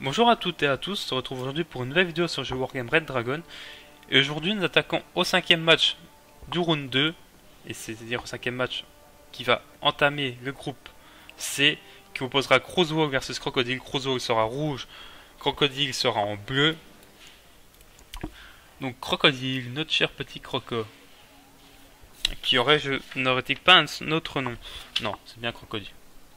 Bonjour à toutes et à tous, on se retrouve aujourd'hui pour une nouvelle vidéo sur le jeu Wargame Red Dragon. Et aujourd'hui nous attaquons au cinquième match du round 2, et c'est-à-dire au cinquième match qui va entamer le groupe C, qui opposera Crozwog versus Crocodile. Crozwog sera rouge, Crocodile sera en bleu. Donc Crocodile, notre cher petit croco, qui n'aurait-il pas un autre nom? Non, c'est bien Crocodile.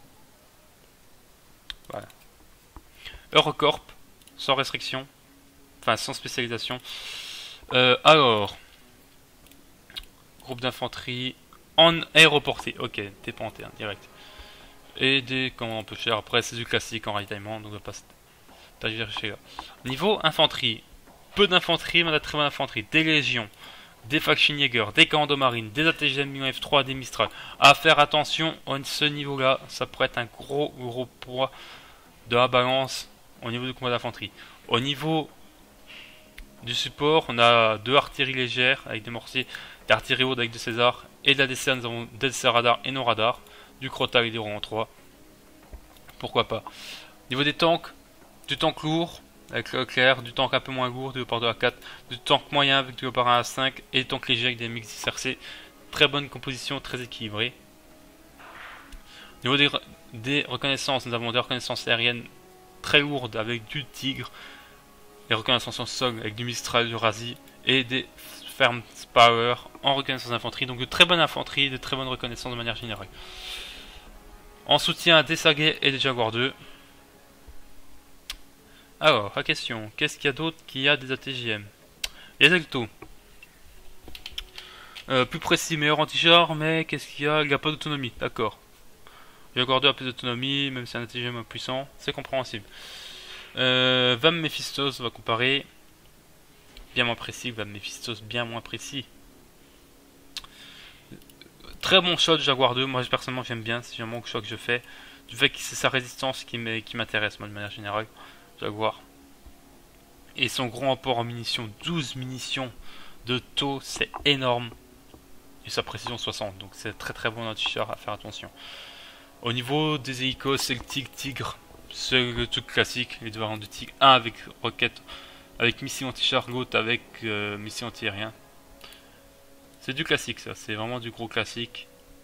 Voilà. Eurocorp, sans restriction, enfin sans spécialisation. Alors, groupe d'infanterie en aéroportée. Ok, t'es pas en terre, direct. Et des commandes un peu cher. Après, c'est du classique en ravitaillement, donc on va pas chercher là. Niveau infanterie, peu d'infanterie, mais de la très bonne infanterie. Des légions, des Factionjäger, des commandos marines, des ATGM F3, des Mistral. À faire attention, à ce niveau-là, ça pourrait être un gros poids de la balance au niveau du combat d'infanterie. Au niveau du support, on a deux artilleries légères avec des mortiers, d'artillerie haute avec des César et de la DCA. Nous avons des DCA radar et non radar, du Crota et des Rouen 3. Pourquoi pas. Au niveau des tanks, du tank lourd avec le Leclerc, du tank un peu moins lourd, du Léopard 2 à 4, du tank moyen avec du Léopard 1 à 5 et du tank léger avec des mix XRC. Très bonne composition, très équilibrée. Au niveau des reconnaissances, nous avons des reconnaissances aériennes très lourdes avec du Tigre, des reconnaissances en sol avec du Mistral, du Razi et des Ferm Power en reconnaissance d'infanterie. Donc de très bonne infanterie, de très bonne reconnaissance de manière générale. En soutien des Saguet et des Jaguar 2. Alors, la question, qu'est-ce qu'il y a d'autre qui a des ATGM? Les Elto. Plus précis, meilleur anti-char, mais qu'est-ce qu'il y a? Il n'y a pas d'autonomie, d'accord. Jaguar 2 a plus d'autonomie, même si c'est un ATGM puissant, c'est compréhensible. Vam Mephistos, on va comparer. Bien moins précis, Vam Mephistos, bien moins précis. Très bon shot Jaguar 2, moi personnellement j'aime bien, c'est vraiment le shot que je fais. Du fait que c'est sa résistance qui m'intéresse, moi de manière générale, Jaguar. Et son gros apport en munitions, 12 munitions de taux, c'est énorme. Et sa précision 60, donc c'est très bon anti-char, à faire attention. Au niveau des hélicos, c'est le Tigre. C'est le truc classique, les deux variantes du Tigre. Un avec roquette, avec missile anti-char, l'autre avec missile anti-aérien. C'est du classique ça, c'est vraiment du gros classique.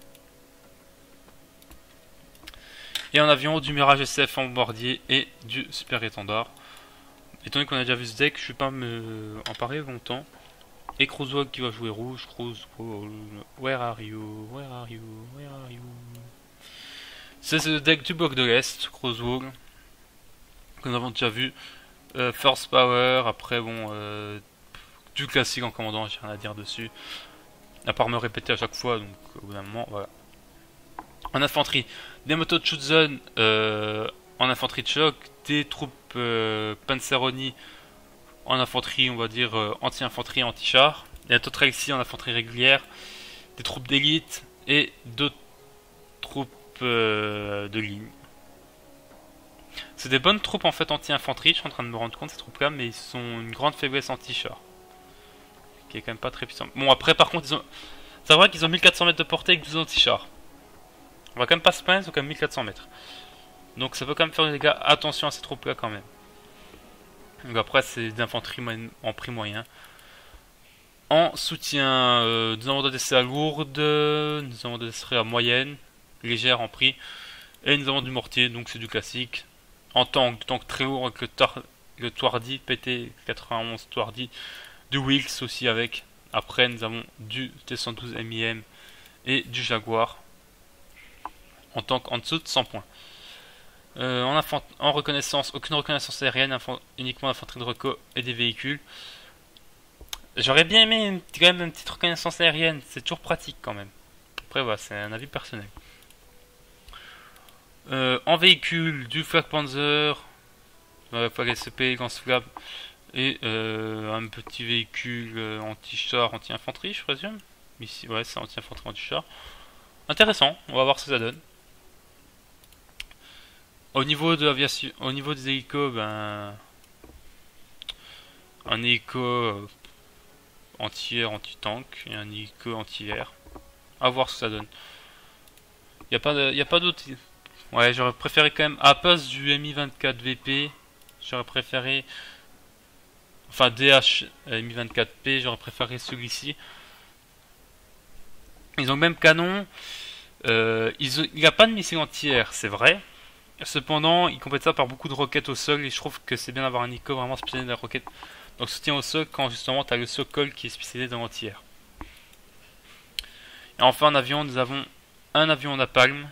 Et en avion, du Mirage SF en bombardier et du Super Étendard. Étant donné qu'on a déjà vu ce deck, je ne vais pas me en parler longtemps. Et Crozwog qui va jouer rouge. Crozwog, where are you? Where are you? Where are you? C'est le deck du bloc de l'Est, Crozwog, que nous avons déjà vu. Force Power, après bon, du classique en commandant, j'ai rien à dire dessus. À part me répéter à chaque fois, donc au bout d'un moment, voilà. En infanterie, des motos de Schutzen en infanterie de choc, des troupes Panzeroni en infanterie, on va dire anti-infanterie, anti-char, des Totrelsi en infanterie régulière, des troupes d'élite et d'autres troupes de ligne. C'est des bonnes troupes en fait anti-infanterie, je suis en train de me rendre compte ces troupes là, mais ils ont une grande faiblesse anti-char, qui est quand même pas très puissant. Bon après par contre c'est vrai qu'ils ont 1400 mètres de portée avec 12 anti-chars. On va quand même pas se plaindre, ils ont quand même 1400 mètres. Donc ça peut quand même faire des dégâts, attention à ces troupes là quand même. Donc après c'est d'infanterie en prix moyen. En soutien, nous avons des DCA lourdes, nous avons des DCA moyennes, légères en prix. Et nous avons du mortier, donc c'est du classique. En tank très lourd avec le Twardy, PT 91 Twardy. Du Wilkes aussi avec. Après nous avons du T112 MIM et du Jaguar. En tank en dessous de 100 points. En reconnaissance, aucune reconnaissance aérienne, uniquement l'infanterie de reco et des véhicules. J'aurais bien aimé quand même une petite reconnaissance aérienne, c'est toujours pratique quand même. Après voilà, c'est un avis personnel. En véhicule, du Flak Panzer, Flag SCP, Lance-Flamme et un petit véhicule anti-char, anti-infanterie, je présume. Ici, ouais, c'est anti-infanterie, anti-char. Intéressant, on va voir ce que ça donne. Au niveau de l'aviation, au niveau des hélicos, ben un hélico anti-air, anti-tank et un hélico anti-air. À voir ce que ça donne. Y a pas d'autre. Ouais, j'aurais préféré quand même à la place du Mi 24 VP, j'aurais préféré... Enfin, DH Mi-24P, j'aurais préféré celui-ci. Ils ont le même canon. Il n'y a pas de missile anti-air, c'est vrai. Cependant, ils complètent ça par beaucoup de roquettes au sol. Et je trouve que c'est bien d'avoir un ICO vraiment spécialisé dans la roquette. Donc soutien au sol quand justement tu as le Sokol qui est spécialisé dans l'anti-air. Et enfin en avion, nous avons un avion napalm.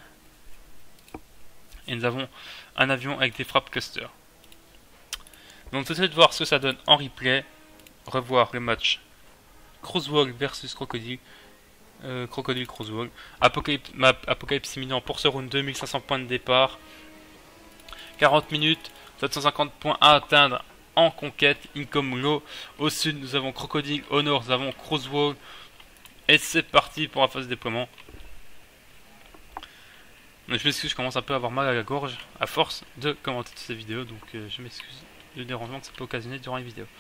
Et nous avons un avion avec des frappes cluster. Donc tout de suite voir ce que ça donne en replay. Revoir le match Crosswalk versus Crocodile. Crocodile Crosswalk. Apocalypse imminent pour ce round 2, 1500 points de départ. 40 minutes, 750 points à atteindre en conquête. Income low. Au sud, nous avons Crocodile. Au nord, nous avons Crosswalk. Et c'est parti pour la phase de déploiement. Je m'excuse, je commence un peu à avoir mal à la gorge à force de commenter toutes ces vidéos. Donc je m'excuse du dérangement que ça peut occasionner durant les vidéos.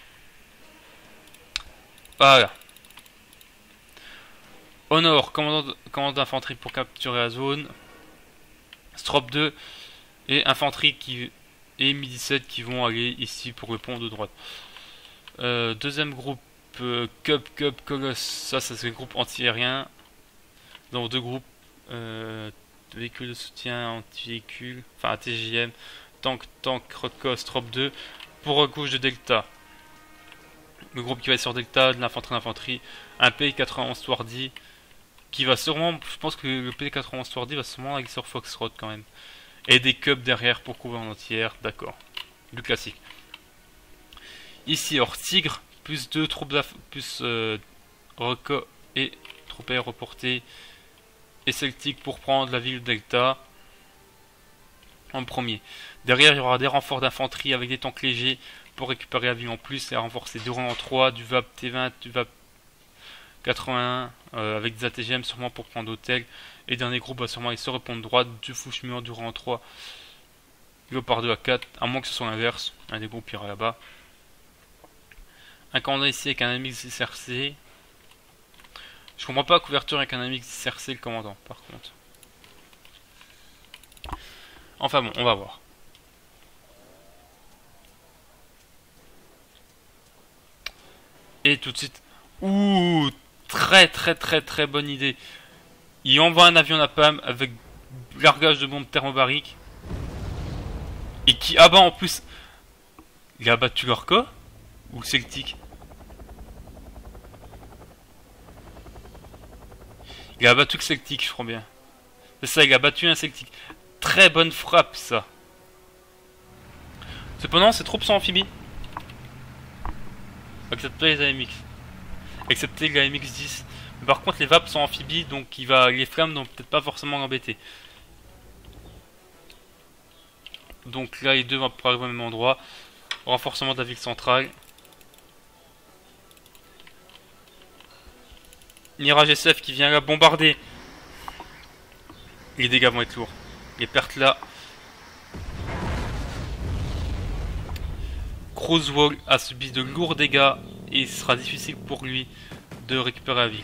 Voilà. Au nord, commandant d'infanterie pour capturer la zone. Strop 2 et infanterie qui et Mi-17 qui vont aller ici pour le pont de droite. Deuxième groupe, Cup, Colosse, ça c'est le groupe anti-aérien. Donc deux groupes, véhicules de soutien, anti-véhicule, enfin ATJM, tank, Rockos, Strop 2, pour gauche de Delta. Le groupe qui va être sur Delta, de l'infanterie, un P91 Swardy, qui va sûrement, je pense que le P91 Swardy va sûrement aller sur Foxtrot quand même. Et des Cubs derrière pour couvrir en entière, d'accord. Du classique. Ici, hors Tigre, plus 2 troupes plus Reco et troupes aéroportées et Celtic pour prendre la ville de Delta en premier. Derrière, il y aura des renforts d'infanterie avec des tanks légers pour récupérer la ville en plus et renforcer 2 rangs en 3, du VAP T20, du VAP 81 avec des ATGM sûrement pour prendre l'hôtel. Et dernier groupe va sûrement aller sur le pont de droite, du Fouche Mur, du rang 3, Léopard 2 à 4, à moins que ce soit l'inverse, un des groupes ira là-bas. Un commandant ici avec un AMX SRC. Je comprends pas la couverture avec un AMX SRC le commandant par contre. Enfin bon, on va voir. Et tout de suite, ouh, très bonne idée. Il envoie un avion napalm avec largage de bombes thermobariques. Et qui abat en plus. Il a abattu l'Orca ou le Celtic? Il a abattu le Celtic, je crois bien. C'est ça, il a battu un Celtic. Très bonne frappe, ça. Cependant, ses troupes sont amphibies. Excepté les AMX. Excepté les AMX 10. Mais par contre, les VAP sont amphibies, donc les flammes n'ont peut-être pas forcément l'embêter. Donc là, les deux vont arriver au même endroit. Renforcement de la ville centrale. Mirage SF qui vient là bombarder. Les dégâts vont être lourds. Les pertes là. Crosswalk a subi de lourds dégâts et il sera difficile pour lui de récupérer la ville.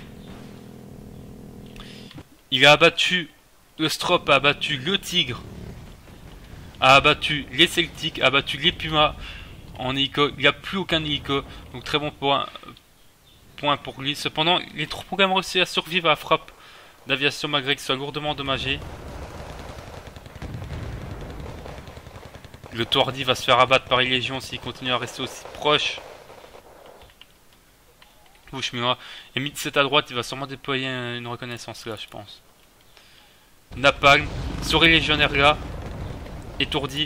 Il a abattu, le Strop a abattu le Tigre, a abattu les Celtics, a abattu les Pumas en hélico. Il n'y a plus aucun hélico, donc très bon point pour lui. Cependant, les troupes ont quand même réussi à survivre à la frappe d'aviation malgré qu'ils soient lourdement endommagés. Le Toardi va se faire abattre par les légions s'il continue à rester aussi proche. Bushmura. Et Mi-17 à droite, il va sûrement déployer une reconnaissance là, je pense. Napalm, sur les légionnaires là. Étourdi.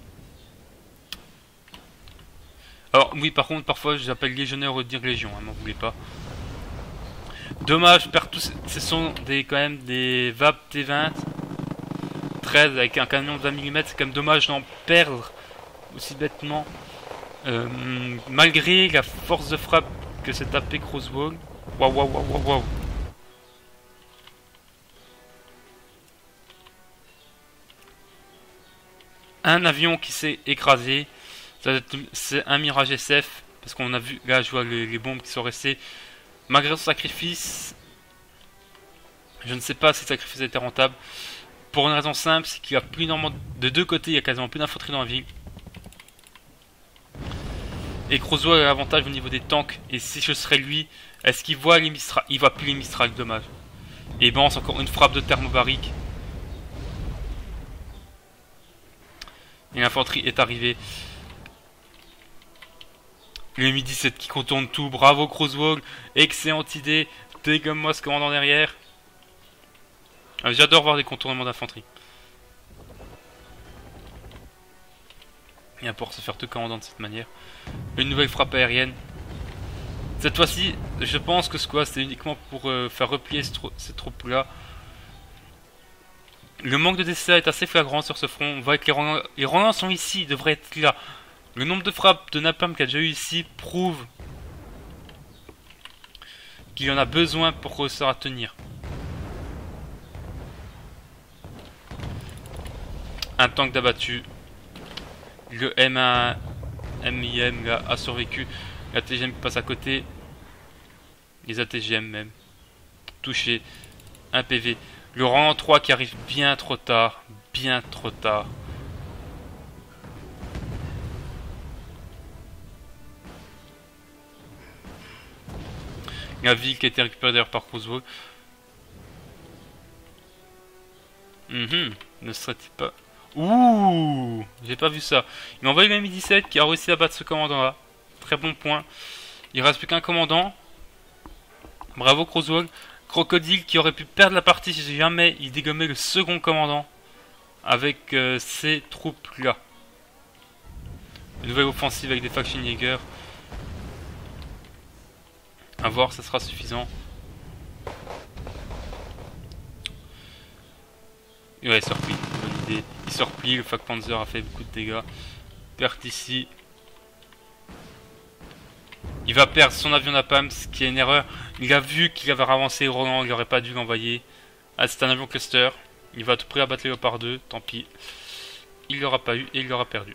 Alors, oui, par contre, parfois je l'appelle légionnaire ou dire légion, hein, m'en voulez pas. Dommage, je perds tous. Ce sont quand même des VAP T20. 13 avec un canon de 20 mm, c'est quand même dommage d'en perdre aussi bêtement. Malgré la force de frappe que s'est tapé Crosswalk. Waouh. Un avion qui s'est écrasé. C'est un Mirage SF. Parce qu'on a vu, là je vois les bombes qui sont restées. Malgré son sacrifice, je ne sais pas si le sacrifice a été rentable. Pour une raison simple, c'est qu'il y a plus énormément de deux côtés, il y a quasiment plus d'infanterie dans la ville. Et Crozo a l'avantage au niveau des tanks. Et si je serais lui, est-ce qu'il voit les Mistral? Il voit plus les Mistral, dommage. Et bon, c'est encore une frappe de thermobarique. Et l'infanterie est arrivée. Le Mi-17 qui contourne tout. Bravo Crozwog. Excellente idée. Dégomme-moi ce commandant derrière. J'adore voir des contournements d'infanterie. Et pour se faire tout commandant de cette manière. Une nouvelle frappe aérienne. Cette fois-ci, je pense que ce quoi, c'est uniquement pour faire replier ces troupes-là. Le manque de DCA est assez flagrant sur ce front. On voit que les relents sont ici, ils devraient être là. Le nombre de frappes de Napalm qu'il y a déjà eu ici prouve qu'il en a besoin pour réussir à tenir. Un tank d'abattu. Le M1 MIM là, a survécu. La TGM passe à côté. Les ATGM même. Touché. Un PV. Le rang 3 qui arrive bien trop tard. Bien trop tard. La ville qui a été récupérée d'ailleurs par Crozwog. Ne serait-il pas... Ouh, j'ai pas vu ça. Il a envoyé le Mi-17 qui a réussi à battre ce commandant là. Très bon point. Il reste plus qu'un commandant. Bravo Crozwog. Crocodile qui aurait pu perdre la partie si jamais il dégommait le second commandant avec ces troupes là. Une nouvelle offensive avec des Faction Jäger. A voir, ça sera suffisant. Ouais, il se replie, bonne idée. Il se replie, le Flak Panzer a fait beaucoup de dégâts. Perte ici. Il va perdre son avion Napalm, ce qui est une erreur. Il a vu qu'il avait avancé Roland, il n'aurait pas dû l'envoyer. Ah, c'est un avion cluster. Il va à tout prix abattre les Léopard 2, tant pis. Il l'aura pas eu et il l'aura perdu.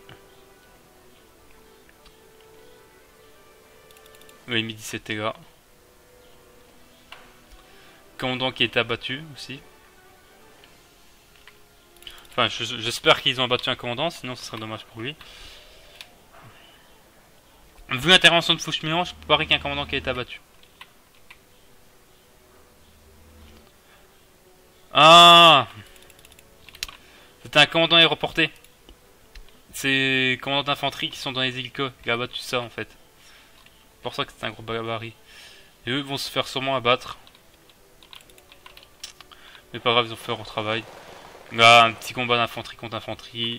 Le Mi-17 est là. Commandant qui a été abattu aussi. Enfin, j'espère qu'ils ont abattu un commandant, sinon ce serait dommage pour lui. Vu l'intervention de Fouchemilan, je parie qu'un commandant qui a été abattu. Ah, c'était un commandant aéroporté. C'est commandant d'infanterie qui sont dans les hélicos. Il a abattu ça en fait. C'est pour ça que c'est un gros gabarit. Et eux vont se faire sûrement abattre. Mais pas grave, ils ont fait leur travail. Là, un petit combat d'infanterie contre infanterie.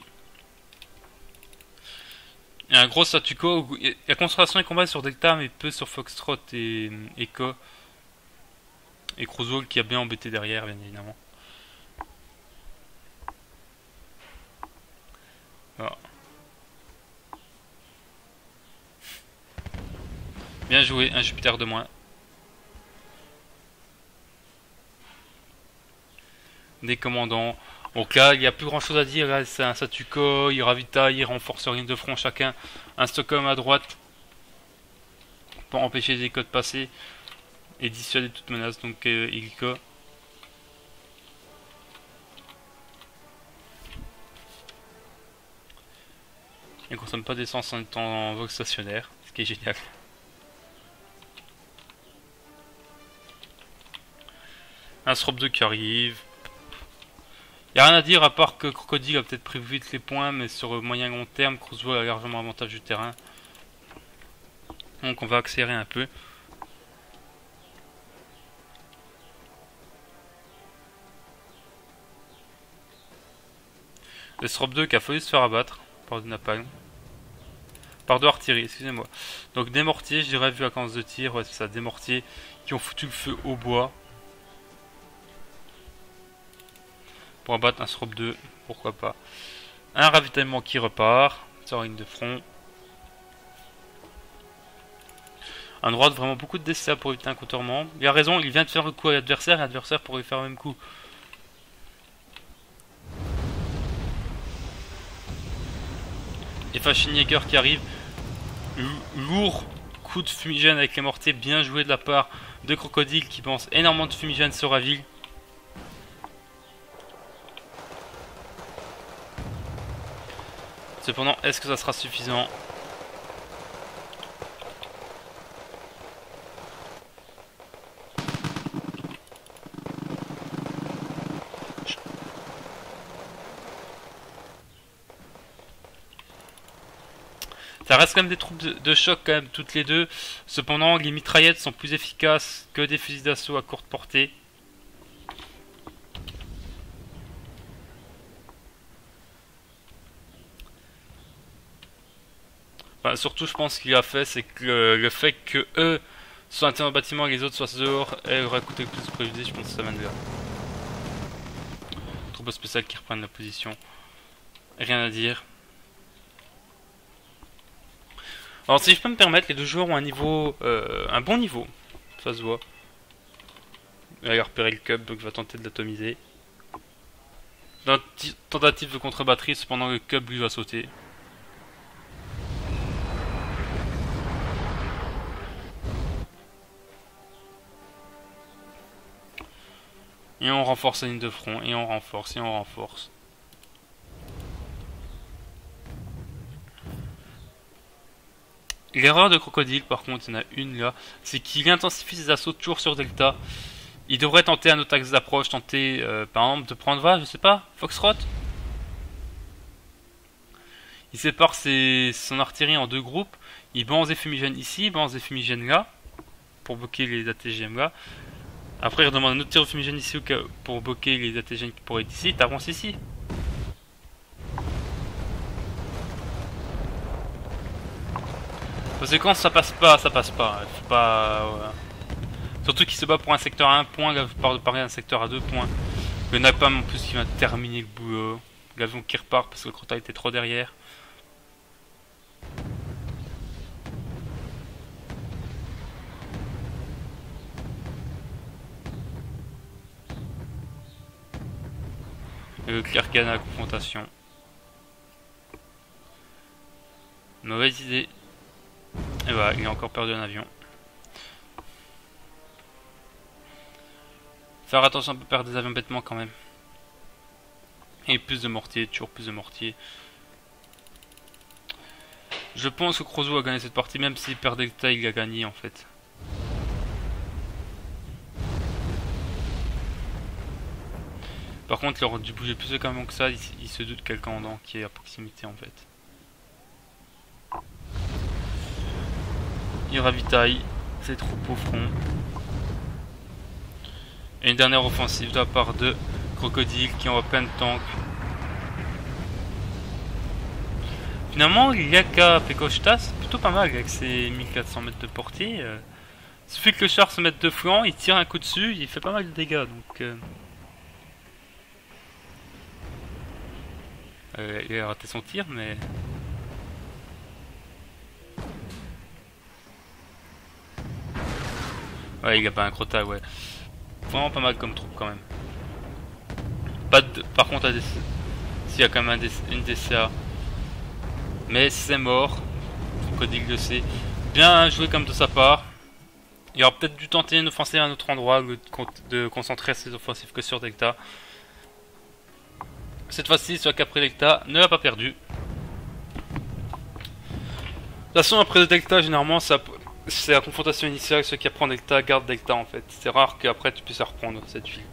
Il y a un gros statu quo. La concentration des combats sur Delta, mais peu sur Foxtrot et Echo. Et Crozwog qui a bien embêté derrière, bien évidemment. Voilà. Bien joué, un Jupiter de moins. Des commandants. Donc là, il n'y a plus grand chose à dire. Là, c'est un statu quo. Il ravitaille, il renforce leur ligne de front chacun. Un Stockholm à droite pour empêcher les échos de passer et dissuader toute menace. Donc, hélico. Il ne consomme pas d'essence en étant en vogue stationnaire, ce qui est génial. Un Srop 2 qui arrive. Il n'y a rien à dire à part que Crocodile a peut-être pris vite les points, mais sur moyen long terme, Crozwog a largement avantage du terrain. Donc on va accélérer un peu. Le Srop 2 qui a failli se faire abattre par du napalm. Par deux artilleries, excusez-moi. Donc des mortiers, je dirais, vu la cadence de tir, ouais c'est ça, des mortiers qui ont foutu le feu au bois. Pour abattre un Srop 2, pourquoi pas. Un ravitaillement qui repart sur la ligne de front. Un droit de vraiment beaucoup de DCA pour éviter un contournement. Il a raison, il vient de faire le coup à l'adversaire et l'adversaire pourrait faire le même coup. Et Faschinjäger qui arrive. Lourd coup de fumigène avec les mortiers, bien joué de la part de Crocodile qui pense énormément de fumigène sur la ville. Cependant, est-ce que ça sera suffisant? Ça reste quand même des troupes de choc quand même toutes les deux. Cependant, les mitraillettes sont plus efficaces que des fusils d'assaut à courte portée. Enfin, surtout, je pense qu'il a fait, c'est que le fait que eux soient à l'intérieur du bâtiment et les autres soient dehors, elle aurait coûté le plus de préjudice, je pense que ça mène là. Troupes spéciales qui reprennent la position. Rien à dire. Alors si je peux me permettre, les deux joueurs ont un bon niveau, ça se voit. Il a repéré le cub, donc il va tenter de l'atomiser. Dans une tentative de contre-batterie, cependant le cub lui va sauter. Et on renforce la ligne de front, et on renforce, et on renforce. L'erreur de Crocodile, par contre, il y en a une là, c'est qu'il intensifie ses assauts toujours sur Delta. Il devrait tenter un autre axe d'approche, tenter par exemple de prendre, je sais pas, Foxtrot. Il sépare son artillerie en deux groupes. Il balance des fumigènes ici, il balance des fumigènes là, pour bloquer les ATGM là. Après, il redemande un autre tir de fumigène ici pour bloquer les ATGM qui pourraient être ici. T'avances ici. Parce que quand ça passe pas, ça passe pas. Faut pas. Surtout qu'il se bat pour un secteur à 1 point, là je parle de parler d'un secteur à 2 points. Le Napalm en plus qui va terminer le boulot. L'avion qui repart parce que le Crota était trop derrière. Et le Clerc gagne à la confrontation. Mauvaise idée. Et voilà, il a encore perdu un avion. Faire attention à ne pas perdre des avions bêtement quand même. Et plus de mortiers, toujours plus de mortiers. Je pense que Crozo a gagné cette partie, même s'il perd Delta, il a gagné en fait. Par contre, il aurait dû bouger plus de camions que ça, il se doute quel commandant qui est à proximité en fait. Il ravitaille ses troupes au front. Et une dernière offensive de la part de Crocodile qui envoie plein de tanks. Finalement, l'Yaka Pekoshta, c'est plutôt pas mal avec ses 1400 mètres de portée. Il suffit que le char se mette de flanc, il tire un coup dessus, il fait pas mal de dégâts. Donc, il a raté son tir, mais. Ouais, il a pas un Crota, ouais. Vraiment pas mal comme troupe quand même. Pas de... Par contre, s'il y a quand même une DCA. Mais c'est mort. Crocodile le sait. Bien joué comme de sa part. Il aura peut-être dû tenter une offensive à un autre endroit, de concentrer ses offensives que sur Delta. Cette fois-ci, soit qu'après Delta ne l'a pas perdu. De toute façon, après le Delta, généralement, c'est la confrontation initiale. Ceux qui apprennent Delta gardent Delta en fait. C'est rare qu'après tu puisses reprendre cette ville.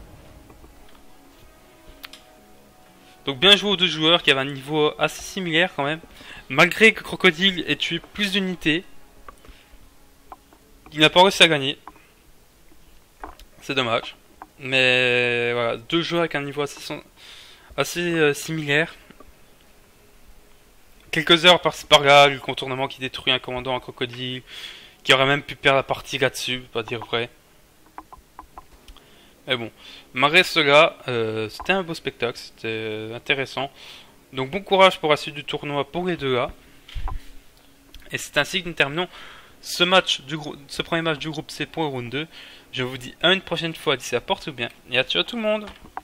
Donc bien joué aux deux joueurs qui avaient un niveau assez similaire quand même. Malgré que Crocodile ait tué plus d'unités, il n'a pas réussi à gagner. C'est dommage. Mais voilà, deux joueurs avec un niveau assez similaire. Quelques heures par-ci par-là, le contournement qui détruit un commandant à Crocodile, qui aurait même pu perdre la partie là-dessus, pas dire vrai. Mais bon, malgré cela, c'était un beau spectacle, c'était intéressant. Donc bon courage pour la suite du tournoi pour les deux là. Et c'est ainsi que nous terminons ce premier match du groupe C pour le round 2. Je vous dis à une prochaine fois, d'ici là, portez-vous bien et à ciao tout le monde.